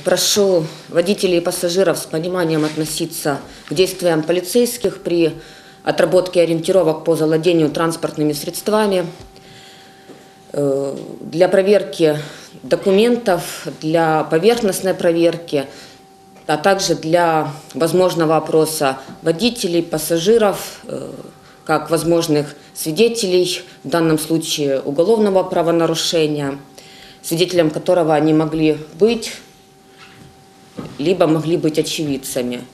прошу водителей и пассажиров с пониманием относиться к действиям полицейских при отработке ориентировок по завладению транспортными средствами. Для проверки документов, для поверхностной проверки, а также для возможного опроса водителей, пассажиров, как возможных свидетелей, в данном случае уголовного правонарушения, свидетелем которого они могли быть, либо могли быть очевидцами.